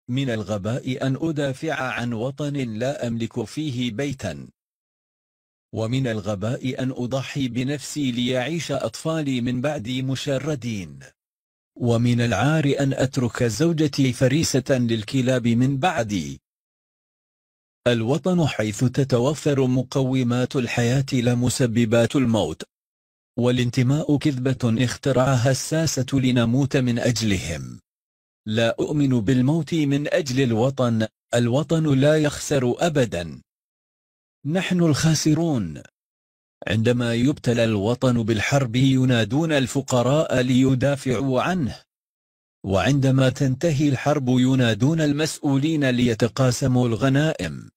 من الغباء أن أدافع عن وطن لا أملك فيه بيتا. ومن الغباء أن أضحي بنفسي ليعيش أطفالي من بعدي مشردين. ومن العار أن أترك زوجتي فريسة للكلاب من بعدي. الوطن حيث تتوفر مقومات الحياة لا مسببات الموت. والانتماء كذبة اخترعها الساسة لنموت من أجلهم. لا أؤمن بالموت من أجل الوطن. الوطن لا يخسر أبدا. نحن الخاسرون. عندما يبتلى الوطن بالحرب ينادون الفقراء ليدافعوا عنه، وعندما تنتهي الحرب ينادون المسؤولين ليتقاسموا الغنائم.